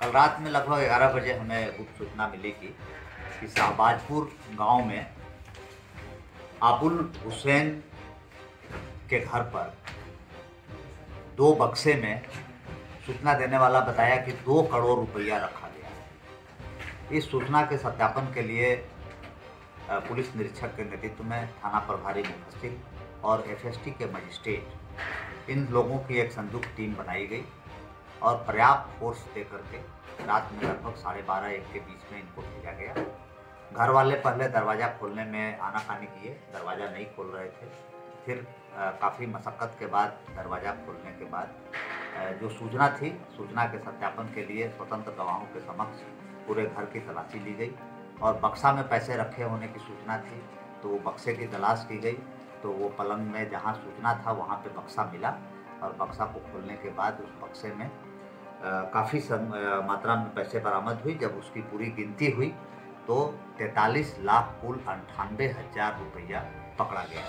कल रात में लगभग 11 बजे हमें गुप्त सूचना मिली कि शाहबाजपुर गांव में आबुल हुसैन के घर पर 2 बक्से में सूचना देने वाला बताया कि 2 करोड़ रुपया रखा गया है। इस सूचना के सत्यापन के लिए पुलिस निरीक्षक के नेतृत्व में थाना प्रभारी मुफस्सिल और एफएसटी के मजिस्ट्रेट इन लोगों की एक संयुक्त टीम बनाई गई और पर्याप्त फोर्स दे करके रात में लगभग 12:30-1 के बीच में इनको भेजा गया। घर वाले पहले दरवाज़ा खोलने में आनाकानी किए, दरवाज़ा नहीं खोल रहे थे। फिर काफ़ी मशक्क़त के बाद दरवाज़ा खोलने के बाद जो सूचना थी, सूचना के सत्यापन के लिए स्वतंत्र गवाहों के समक्ष पूरे घर की तलाशी ली गई और बक्सा में पैसे रखे होने की सूचना थी, तो वो बक्से की तलाश की गई। तो वो पलंग में जहाँ सूचना था वहाँ पे बक्सा मिला और बक्सा को खोलने के बाद उस बक्से में काफ़ी मात्रा में पैसे बरामद हुई। जब उसकी पूरी गिनती हुई तो 43 लाख कुल 98,000 रुपया पकड़ा गया।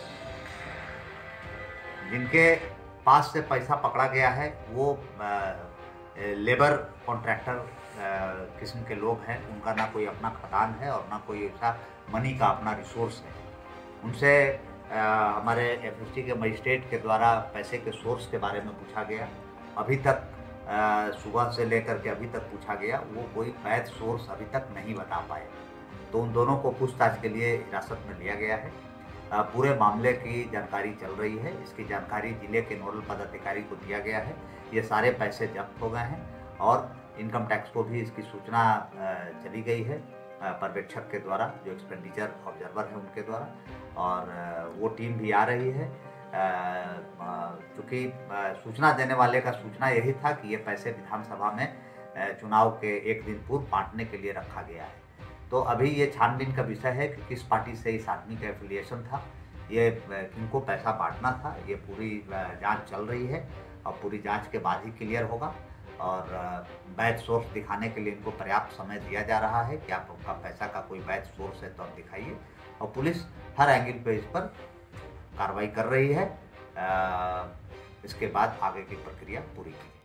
जिनके पास से पैसा पकड़ा गया है वो लेबर कॉन्ट्रैक्टर किस्म के लोग हैं। उनका ना कोई अपना खदान है और ना कोई ऐसा मनी का अपना रिसोर्स है। उनसे हमारे एफएसटी के मजिस्ट्रेट के द्वारा पैसे के सोर्स के बारे में पूछा गया। अभी तक सुबह से लेकर के अभी तक पूछा गया, वो कोई वैध सोर्स अभी तक नहीं बता पाए। तो उन दोनों को पूछताछ के लिए हिरासत में लिया गया है। पूरे मामले की जानकारी चल रही है। इसकी जानकारी जिले के नोडल पदाधिकारी को दिया गया है। ये सारे पैसे जब्त हो गए हैं और इनकम टैक्स को भी इसकी सूचना चली गई है पर्यवेक्षक के द्वारा, जो एक्सपेंडिचर ऑब्जर्वर है उनके द्वारा, और वो टीम भी आ रही है। चूँकि सूचना देने वाले का सूचना यही था कि ये पैसे विधानसभा में चुनाव के 1 दिन पूर्व बांटने के लिए रखा गया है। तो अभी ये छानबीन का विषय है कि किस पार्टी से इस आदमी का एफिलिएशन था, ये किनको पैसा बांटना था। ये पूरी जांच चल रही है और पूरी जांच के बाद ही क्लियर होगा। और वैध सोर्स दिखाने के लिए इनको पर्याप्त समय दिया जा रहा है कि आप उनका पैसा का कोई वैध सोर्स है तो आप दिखाइए। और पुलिस हर एंगल पे इस पर कार्रवाई कर रही है। इसके बाद आगे की प्रक्रिया पूरी की।